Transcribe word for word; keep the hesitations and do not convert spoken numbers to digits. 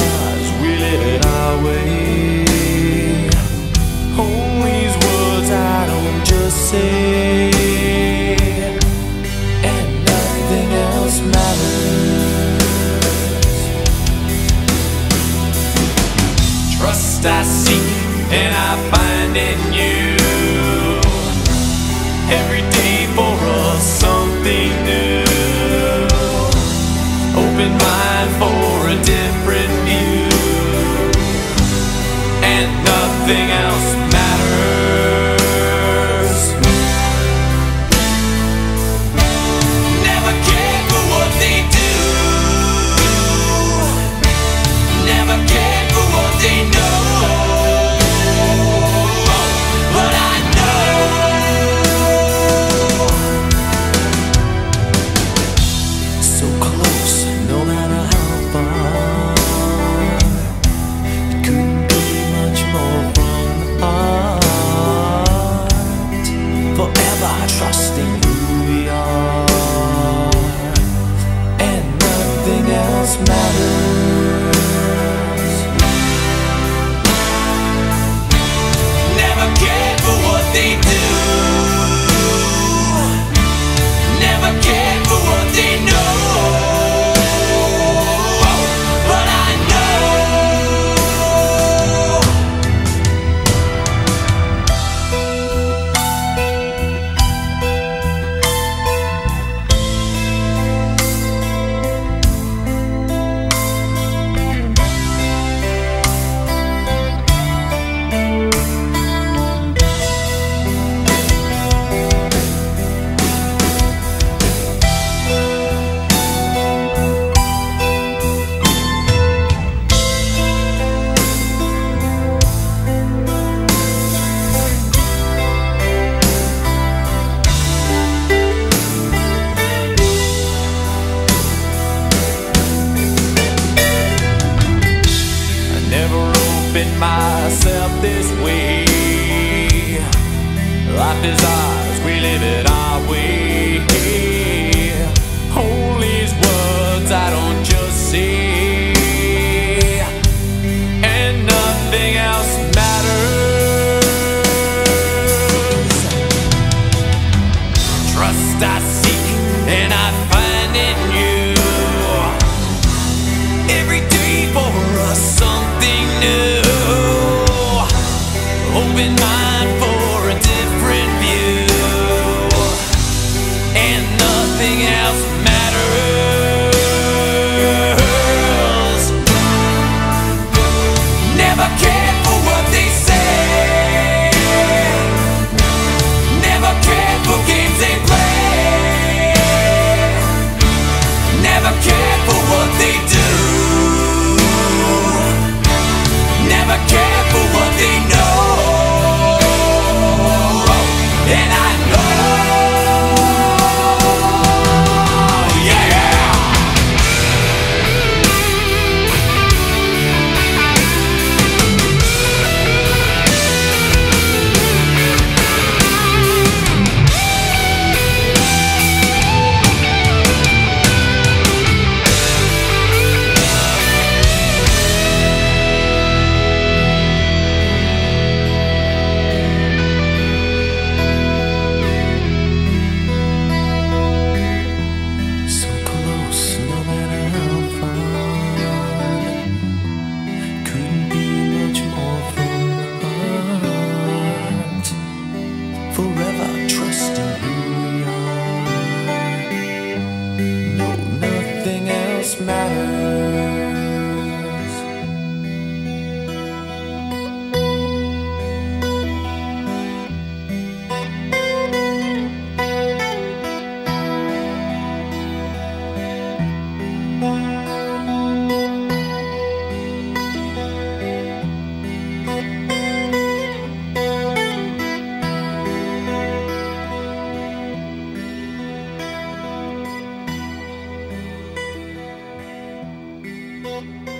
ours, we live it our way. All these words I don't just say, and nothing else matters. Trust I seek and I find in you. Every day for us something new. Open mind for a different view, and nothing else matters. Never cared for what they do, never cared for what they know. But I know so close, no matter how far. It couldn't be much more from the heart. Forever trusting who we are, and nothing else matters. Never cared for what they do, never cared for what they know. But I know myself this way. Life is ours, we live it our way. All these words I don't just say, and nothing else matters. Trust I seek and I find in you. Every day for us something new. Open mind for a different view, and nothing else matters. Never cared for what they say, never cared for games they play, never cared for what they do, never cared for what they know. And I forever trusting who we are. No, nothing else matters. Thank you.